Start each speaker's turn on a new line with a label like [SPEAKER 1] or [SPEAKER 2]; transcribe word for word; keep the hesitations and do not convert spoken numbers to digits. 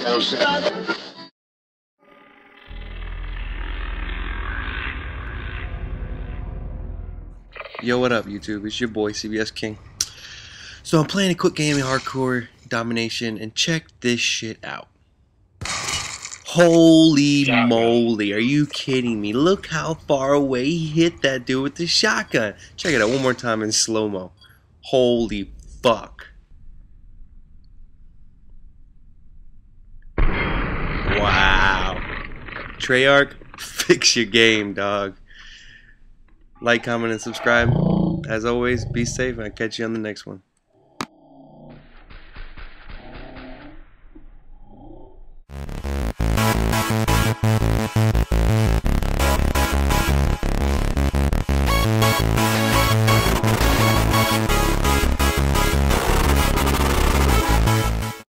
[SPEAKER 1] Yo, what up, YouTube? It's your boy, C B S King. So I'm playing a quick game of hardcore domination, and check this shit out. Holy moly, are you kidding me? Look how far away he hit that dude with the shotgun. Check it out one more time in slow-mo. Holy fuck. Wow. Treyarch, fix your game, dog. Like, comment, and subscribe. As always, be safe, and I'll catch you on the next one.